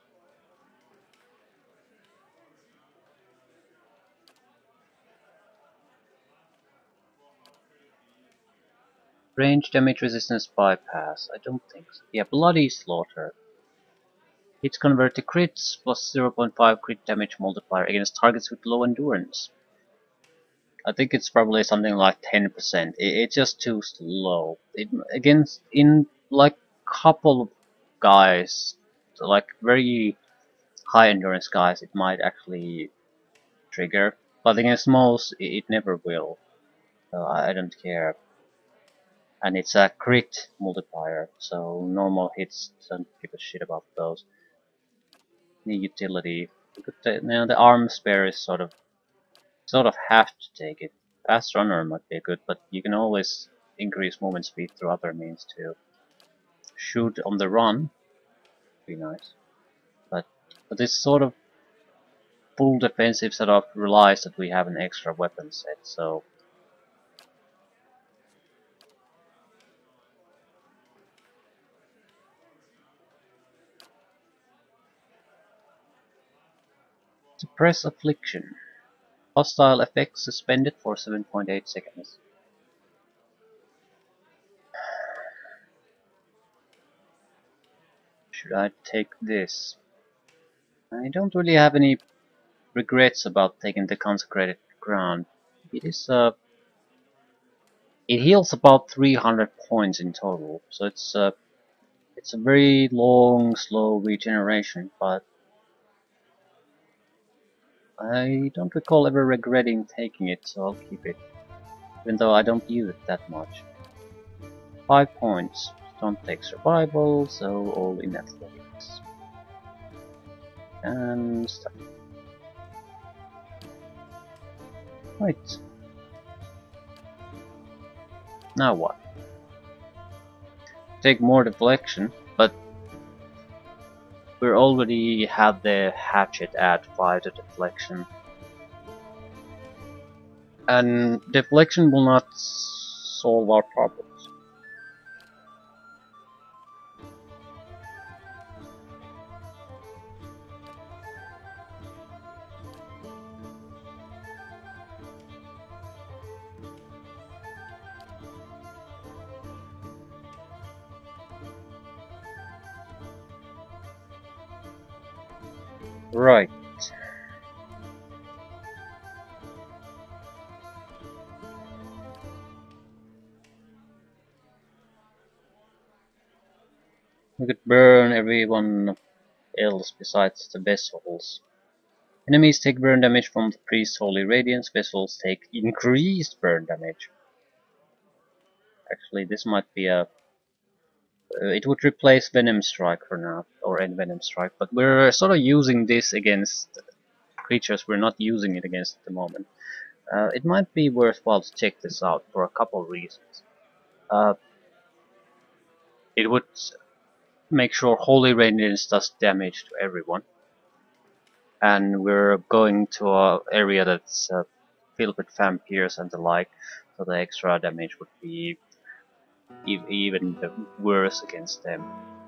Range damage resistance bypass. I don't think so. Yeah, Bloody Slaughter. Hits convert to crits plus zero point five crit damage multiplier against targets with low endurance. I think it's probably something like ten percent. It, it's just too slow. It, against in like couple of guys, so like very high endurance guys, it might actually trigger. But against most, it, it never will. So I, I don't care. And it's a crit multiplier, so normal hits don't give a shit about those. The utility. You could take, you know, the arm spare is sort of sort of have to take it. Fast runner might be good, but you can always increase movement speed through other means too. Shoot on the run, be nice. But but this sort of full defensive setup relies that we have an extra weapon set, so suppress affliction. Hostile effects suspended for seven point eight seconds. Should I take this? I don't really have any regrets about taking the consecrated ground. It is uh it heals about three hundred points in total, so it's uh it's a very long, slow regeneration, but I don't recall ever regretting taking it, so I'll keep it. Even though I don't use it that much. Five points. Don't take survival, so all in athletics. And stuff. Right. Now what? Take more deflection, but we already had the hatchet add five to deflection. And deflection will not solve our problems. Right. We could burn everyone else besides the vessels. Enemies take burn damage from the priest's holy radiance, vessels take increased burn damage. Actually, this might be a Uh, it would replace Venom Strike for now, or Envenom Strike, but we're sort of using this against creatures we're not using it against at the moment. Uh, it might be worthwhile to check this out for a couple of reasons. Uh, it would make sure Holy Radiance does damage to everyone. And we're going to an area that's uh, filled with vampires and the like, so the extra damage would be e even worse against them.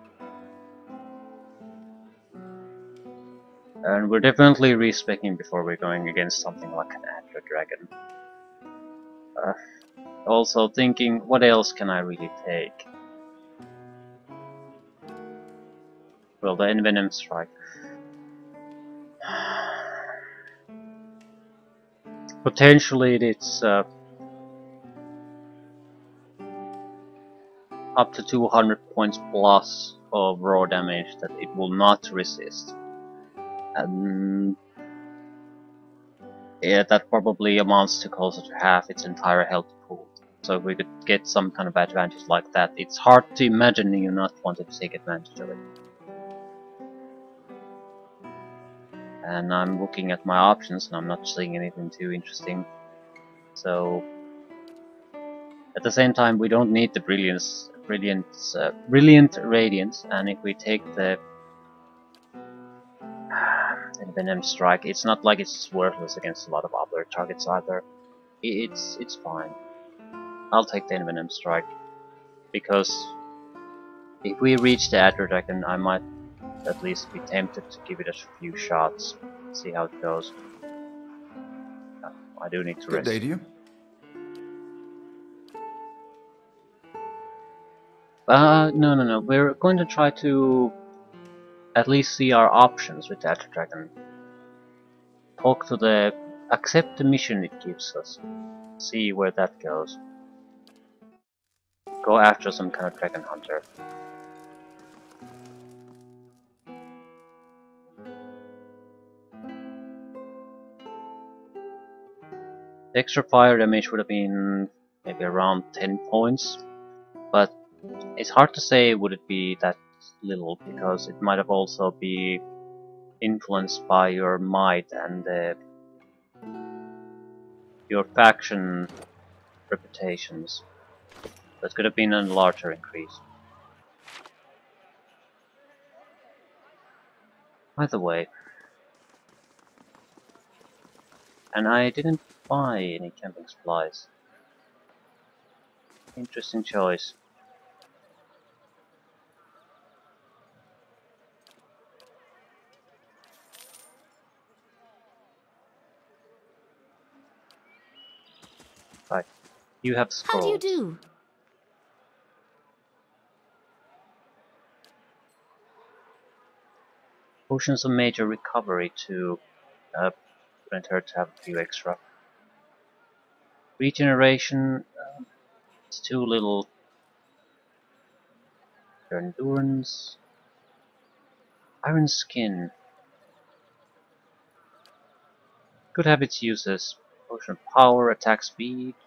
And we're definitely respecing before we're going against something like an Antler Dragon. Uh, also thinking, what else can I really take? Well, the Envenom Strike. Potentially it's uh, up to two hundred points plus of raw damage that it will not resist. And yeah, that probably amounts to closer to half its entire health pool. So if we could get some kind of advantage like that, it's hard to imagine you not wanting to take advantage of it. And I'm looking at my options and I'm not seeing anything too interesting. So at the same time, we don't need the brilliance, brilliant, uh, brilliant radiance, and if we take the Envenom Strike, it's not like it's worthless against a lot of other targets either. It's it's fine. I'll take the Envenom Strike because if we reach the Antler Dragon, I might at least be tempted to give it a few shots, see how it goes. Uh, I do need to Good rest. day to you. Uh, no, no, no. We're going to try to at least see our options with the Antler Dragon. Talk to the... accept the mission it gives us. See where that goes. Go after some kind of Dragon Hunter. The extra fire damage would have been maybe around ten points, but it's hard to say would it be that little, because it might have also be influenced by your might and uh, your faction reputations. That could have been a larger increase. Either way. And I didn't buy any camping supplies. Interesting choice. Right. You have scrolls. How do you do? Potions of major recovery to uh, prevent her to have a few extra. Regeneration, um, it's too little. Your endurance. Iron skin. Could have its uses. Potion of power, attack speed.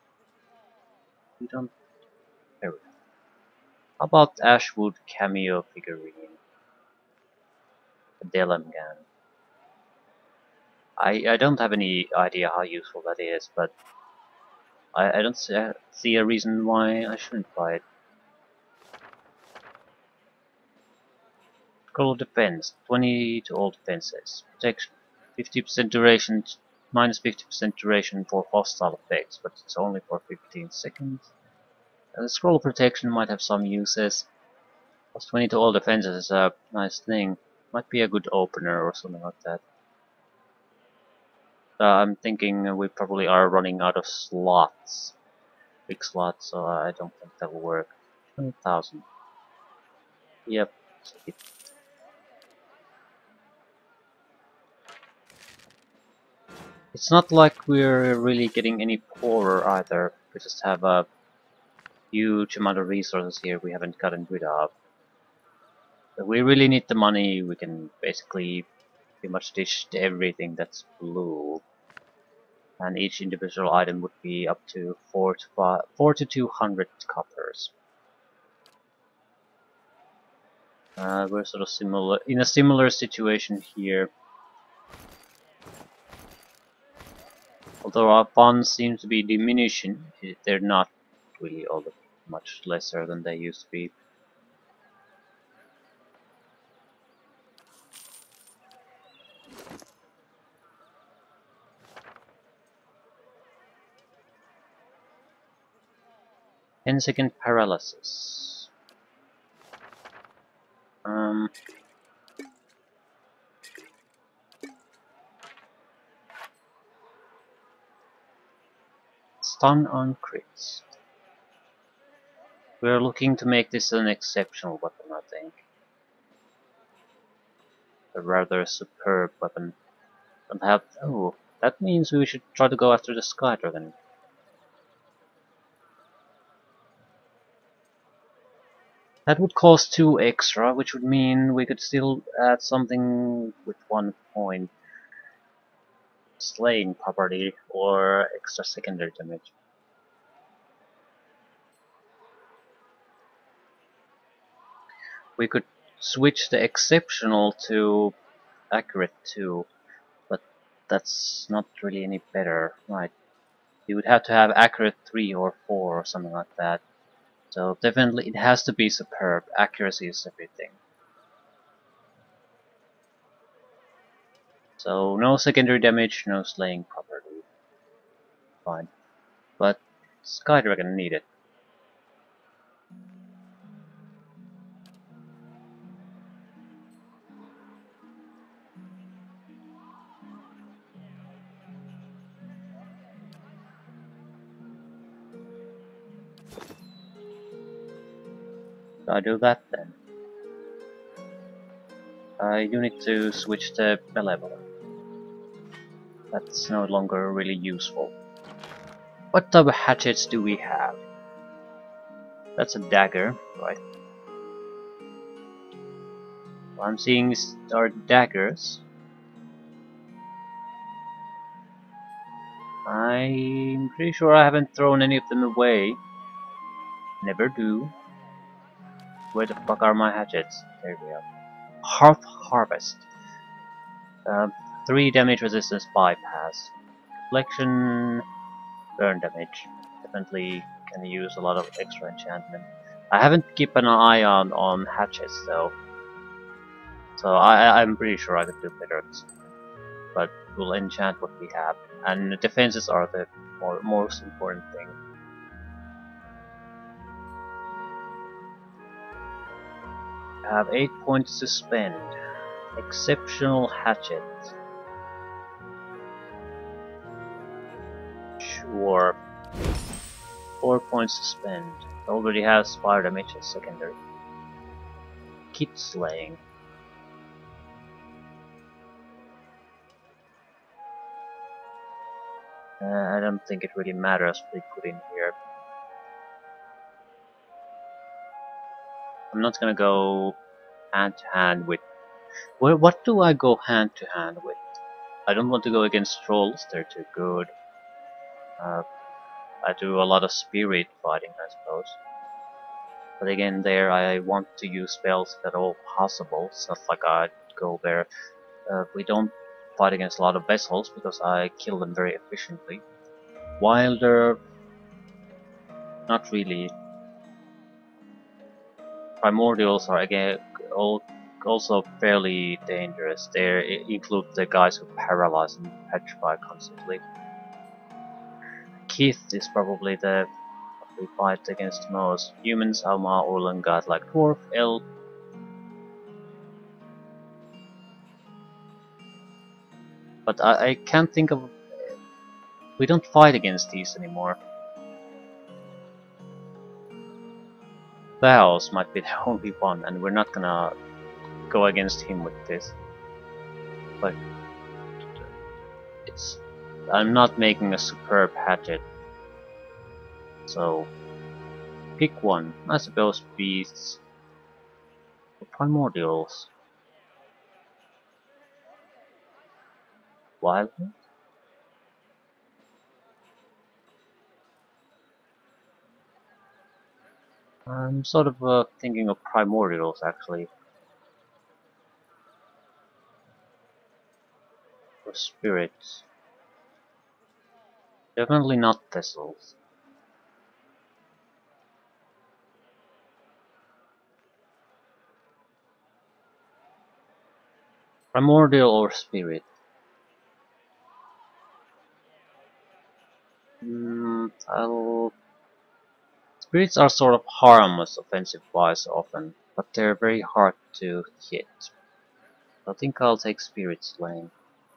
We don't care. How about Ashwood cameo figurine? The Delamgan. I, I don't have any idea how useful that is, but I, I don't see, see a reason why I shouldn't buy it. Scroll of Defense, twenty to all defenses. Protection, fifty percent duration, minus fifty percent duration for hostile effects, but it's only for fifteen seconds. And the Scroll of Protection might have some uses. Plus twenty to all defenses is a nice thing. Might be a good opener or something like that. Uh, I'm thinking we probably are running out of slots. Big slots, so I don't think that will work. twenty thousand. Yep. It's not like we're really getting any poorer either. We just have a huge amount of resources here we haven't gotten rid of. If we really need the money, we can basically pretty much dish everything that's blue. And each individual item would be up to four to five, four to two hundred coppers. Uh, we're sort of similar in a similar situation here. Although our funds seem to be diminishing, they're not really all that much lesser than they used to be. ten second paralysis. Um, stun on crits. We're looking to make this an exceptional weapon, I think. A rather superb weapon. Don't have. Oh, that means we should try to go after the Sky Dragon. That would cost two extra, which would mean we could still add something with one point. Slaying property or extra secondary damage. We could switch the exceptional to accurate two, but that's not really any better, right? You would have to have accurate three or four or something like that. So definitely it has to be superb. Accuracy is everything. So no secondary damage, no slaying property. Fine. But Sky Dragon needed. So I do that then. Uh, you need to switch to Malevolent. That's no longer really useful. What type of hatchets do we have? That's a dagger, right? What I'm seeing is are daggers. I'm pretty sure I haven't thrown any of them away. Never do. Where the fuck are my hatchets? There we are. Hearth Harvest. Uh, three damage resistance bypass. Deflection, burn damage. Definitely can use a lot of extra enchantment. I haven't kept an eye on, on hatchets though. So I, I'm pretty sure I could do better. But we'll enchant what we have. And the defenses are the more, most important thing. I have eight points to spend. Exceptional hatchet. Sure. Four points to spend. I already have fire damage as secondary. Kit slaying. Uh, I don't think it really matters what we put in here. I'm not gonna go hand to hand with. Well, what do I go hand to hand with? I don't want to go against trolls, they're too good. Uh, I do a lot of spirit fighting, I suppose. But again, there I want to use spells if at all possible. It's not like I go there. Uh, we don't fight against a lot of vessels because I kill them very efficiently. Wilder, not really. Primordials are again all also fairly dangerous. They include the guys who paralyze and petrify constantly. Keith is probably the we fight against most. Humans, Alma, Orlan, God like Dwarf, Elf. But I, I can't think of. We don't fight against these anymore. Baos might be the only one, and we're not gonna go against him with this. But it's. I'm not making a superb hatchet. So pick one. I suppose beasts or primordials. Wild. I'm sort of uh, thinking of primordials actually. Or spirits. Definitely not vessels. Primordial or spirit? Mm, I'll... Spirits are sort of harmless offensive-wise often, but they're very hard to hit. I think I'll take Spirit Slaying.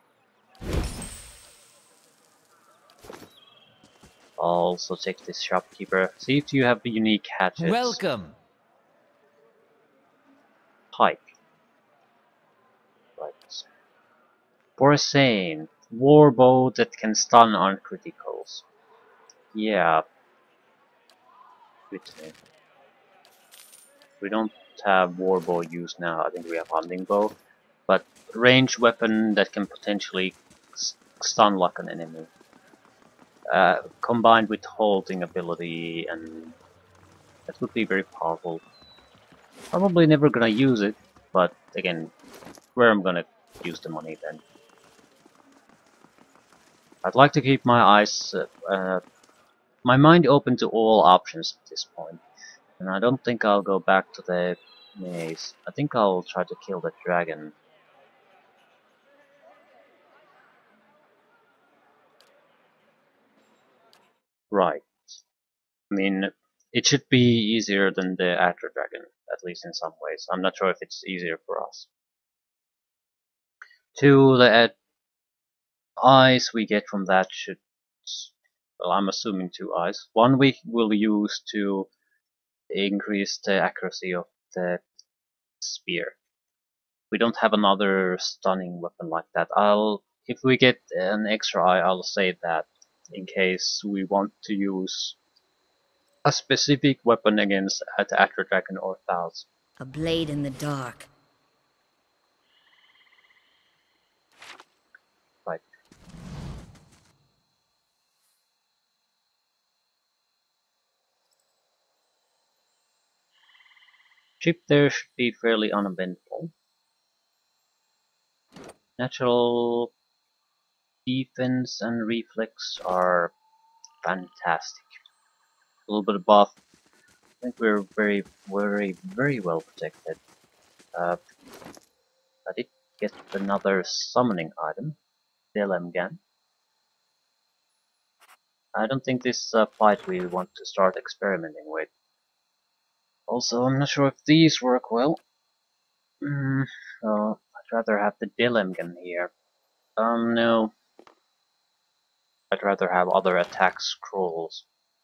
I'll also take this Shopkeeper. See if you have unique hatchets. Welcome! Pike. Right. Borisane. Warbow that can stun on criticals. Yeah. Good to me. We don't have Warbow used now, I think we have Hunting Bow. But ranged weapon that can potentially stun lock an enemy. Uh, combined with holding ability, and that would be very powerful. Probably never gonna use it, but again, where I'm gonna use the money then. I'd like to keep my eyes, uh, uh, my mind open to all options at this point. And I don't think I'll go back to the maze. I think I'll try to kill the dragon. Right. I mean, it should be easier than the Atro Dragon, at least in some ways. I'm not sure if it's easier for us. Two, the eyes we get from that should... Well, I'm assuming two eyes. One we will use to increase the accuracy of the spear. We don't have another stunning weapon like that. I'll... If we get an extra eye, I'll save that in case we want to use a specific weapon against the Atro Dragon or Thals. A blade in the dark. Right. Chip there should be fairly uneventful. Natural defense and reflex are fantastic. A little bit of buff. I think we're very, very, very well protected. Uh, I did get another summoning item, Delemgan. I don't think this is a fight we want to start experimenting with. Also, I'm not sure if these work well. Mm, oh, I'd rather have the Delemgan here. Um, no. I'd rather have other attack scrolls.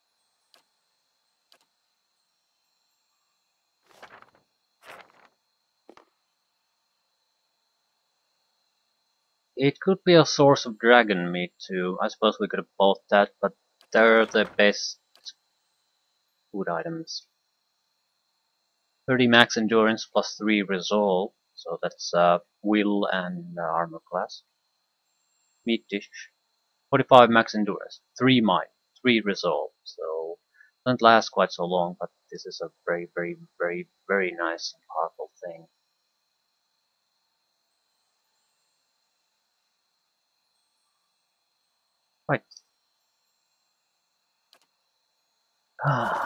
It could be a source of dragon meat too. I suppose we could have bought that, but they're the best food items. thirty max endurance plus three resolve, so that's uh, will and uh, armor class. Meat dish. forty-five max endurance, three mind, three resolve, so doesn't last quite so long, but this is a very, very, very, very nice and powerful thing. Right.